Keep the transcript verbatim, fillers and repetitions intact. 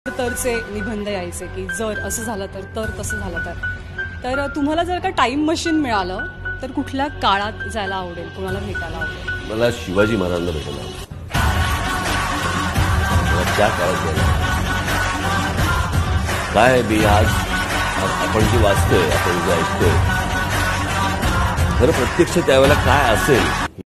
तरचे निबंध यायचे की जर असं झालं तर तर तसं झालं तर तर तुम्हाला जर का टाइम मशीन मिळालं तर कुठल्या काळात जायला आवडेल, कोणाला भेटायला आवडेल? मला शिवाजी महाराजांना भेटायला आवडेल. मला त्या काळात जायला काय बी आज आपण जे वाचतोय, आपण जे ऐकतोय, खरं प्रत्यक्ष त्यावेळेला काय असेल